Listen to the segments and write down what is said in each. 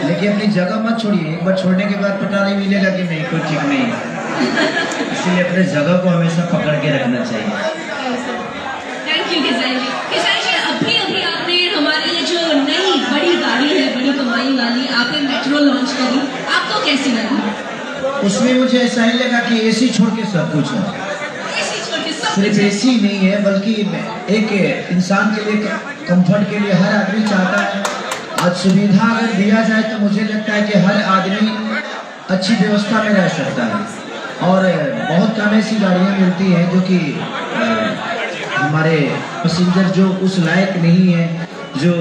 लेकिन अपनी जगह मत छोड़िए, एक बार छोड़ने के बाद पता नहीं मिलेगा कि नहीं कोई ठीक नहीं है, इसलिए अपने जगह को हमेशा पकड़ के रखना चाहिए। थैंक यू किसान जी। किसान जी, अभी अभी आपने हमारी ये जो नई बड़ी गाड़ी है, बड़ी कमाई वाली, आपने मेट्रो लॉन्च करी, आपको कैसी लगी? उसमें मुझे ऐसा ही लगा कि एसी छोड़ के सब कुछ है। सिर्फ एसी नहीं है, बल्कि एक इंसान के लिए, कंफर्ट के लिए हर आदमी चाहता है। आज सुविधा अगर दिया जाए तो मुझे लगता है कि हर आदमी अच्छी व्यवस्था में रह सकता है। और बहुत कम ऐसी गाड़ियाँ मिलती हैं जो कि हमारे पैसेंजर जो उस लायक नहीं है, जो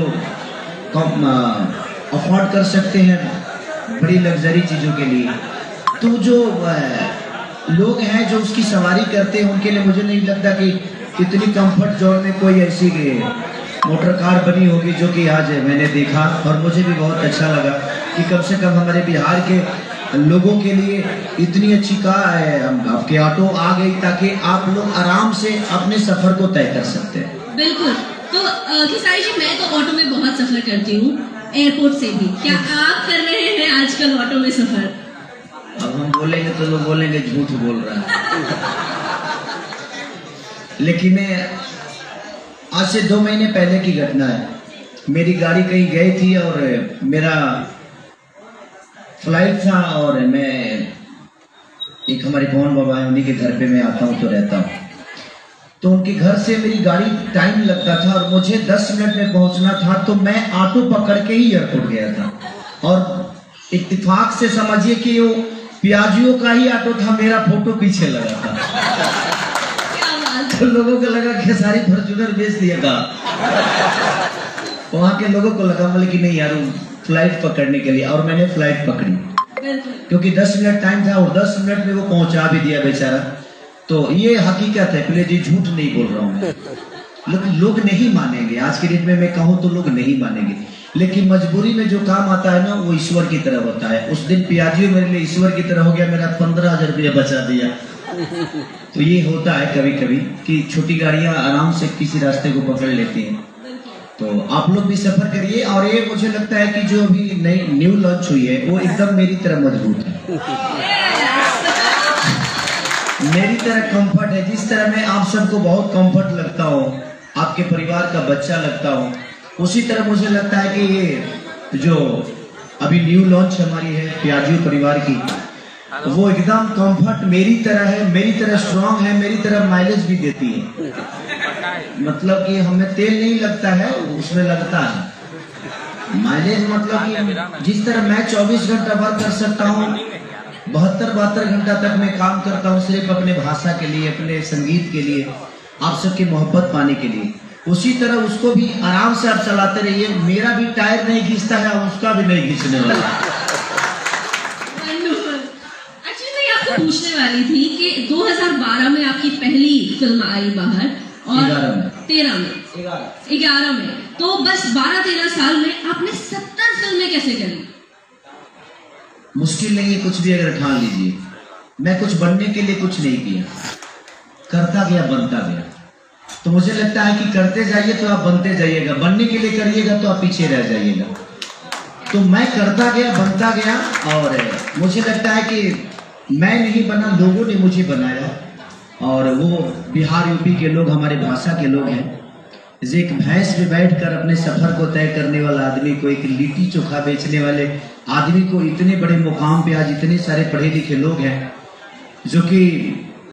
अफोर्ड कर सकते हैं बड़ी लग्जरी चीज़ों के लिए। तो जो लोग हैं जो उसकी सवारी करते हैं, उनके लिए मुझे नहीं लगता कि इतनी कंफर्ट जोन में कोई ऐसी मोटर कार बनी होगी जो कि आज मैंने देखा। और मुझे भी बहुत अच्छा लगा कि कम से कम हमारे बिहार के लोगों के लिए इतनी अच्छी आपके ऑटो आ गई, ताकि आप लोग आराम से अपने सफर को तय कर सकते हैं। बिल्कुल। तो खिसारी जी, मैं तो ऑटो में बहुत सफर करती हूँ, एयरपोर्ट से भी। क्या आप कर रहे हैं आजकल ऑटो में सफर? अब हम बोलेंगे तो लोग बोलेंगे झूठ बोल रहा है। लेकिन आज से 2 महीने पहले की घटना है। मेरी गाड़ी कहीं गई थी और मेरा फ्लाइट था, और मैं एक हमारे पवन बाबा है, उन्हीं के घर पे मैं आता हूँ तो रहता हूँ। तो उनके घर से मेरी गाड़ी टाइम लगता था और मुझे 10 मिनट में पहुंचना था, तो मैं ऑटो पकड़ के ही एयरपोर्ट गया था। और इत्तेफाक से समझिए कि वो प्याजियों का ही ऑटो था, मेरा फोटो पीछे लगा था। तो लोगों को लगा कि सारी फॉर्च्यूनर बेच दिएगा। वहां के लोगों को लगा बोले कि नहीं यार, फ्लाइट पकड़ने के लिए। और मैंने फ्लाइट पकड़ी क्योंकि 10 मिनट टाइम था, और 10 मिनट में वो पहुंचा भी दिया बेचारा। तो ये हकीकत है, पहले जी झूठ नहीं बोल रहा हूँ। लोग नहीं मानेंगे, आज के डेट में मैं कहूँ तो लोग नहीं मानेंगे, लेकिन मजबूरी में जो काम आता है ना, वो ईश्वर की तरह होता है। उस दिन पियाजी मेरे लिए ईश्वर की तरह हो गया, मेरा 15,000 रुपया बचा दिया। तो ये होता है कभी कभी कि छोटी गाड़ियां आराम से किसी रास्ते को पकड़ लेती हैं। तो आप लोग भी सफर करिए। और ये मुझे लगता है कि जो अभी नई न्यू लॉन्च हुई है वो एकदम मेरी तरह मजबूत है, मेरी तरह कंफर्ट है। जिस तरह मैं आप सबको बहुत कंफर्ट लगता हूँ, आपके परिवार का बच्चा लगता हूँ, उसी तरह मुझे लगता है कि ये जो अभी न्यू लॉन्च हमारी है पियाजी परिवार की, वो एकदम कंफर्ट मेरी तरह है, मेरी तरह स्ट्रांग है, मेरी तरह माइलेज भी देती है। मतलब कि हमें तेल नहीं लगता है, उसमें लगता है माइलेज। मतलब कि जिस तरह मैं 24 घंटा वर्क कर सकता हूँ, 72-72 घंटा तक मैं काम करता हूँ सिर्फ अपने भाषा के लिए, अपने संगीत के लिए, आप सबकी मोहब्बत पाने के लिए, उसी तरह उसको भी आराम से आप चलाते रहिए। मेरा भी टायर नहीं खींचता है, उसका भी नहीं खींचने वाला। एक्चुअली मैं आपको पूछने वाली थी कि 2012 में आपकी पहली फिल्म आई बाहर, और 11 में, तो बस 12-13 साल में आपने 70 फिल्में कैसे करी? मुश्किल नहीं है, कुछ भी अगर ठान लीजिए। मैं कुछ बनने के लिए कुछ नहीं किया, करता गया, बनता गया। तो मुझे लगता है कि करते जाइए तो आप बनते जाइएगा, बनने के लिए करिएगा तो आप पीछे रह जाइएगा। तो मैं करता गया, बनता गया, और मुझे लगता है कि मैं नहीं बना, लोगों ने मुझे बनाया। और वो बिहार यूपी के लोग, हमारे भाषा के लोग हैं। एक भैंस में बैठकर अपने सफर को तय करने वाला आदमी को, एक लिट्टी चोखा बेचने वाले आदमी को, इतने बड़े मुकाम पे आज इतने सारे पढ़े लिखे लोग हैं जो कि